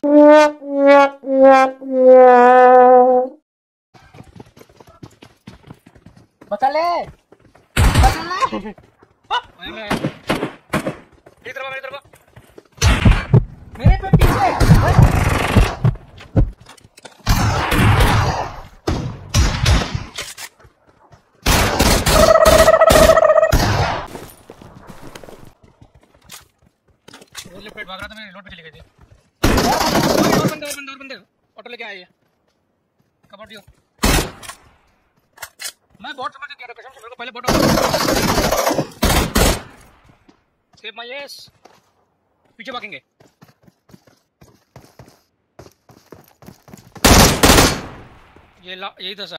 बचा ले, बचा ले। मेरे पे पीछे पेट भाग रहा था, मैं लोड पे चली गई थी। और बंदे ऑटो लेके आए। Come out you. मैं बॉट समझ के कसम से मेरे को पहले बॉट सेव माय एस। पीछे भागेंगे। यही था सर।